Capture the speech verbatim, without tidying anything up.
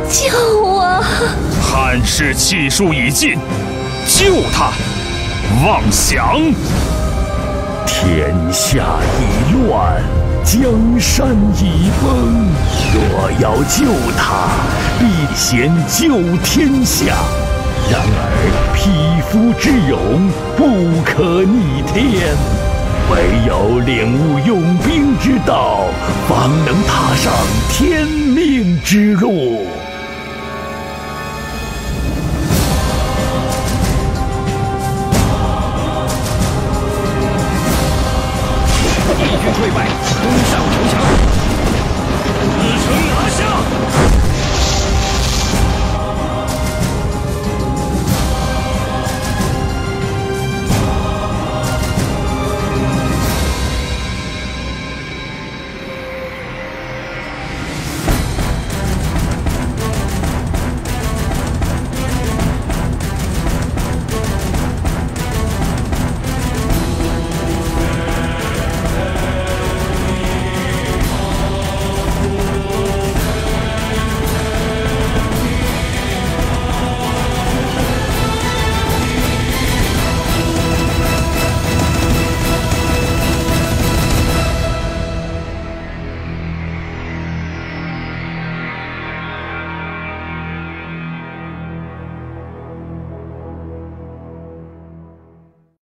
救我！ 汉室气数已尽，救他！妄想！ 天下已乱，江山已崩。若要救他，必先救天下。然而匹夫之勇不可逆天，唯有领悟用兵之道，方能踏上天命之路。 敌军溃败，攻上城墙。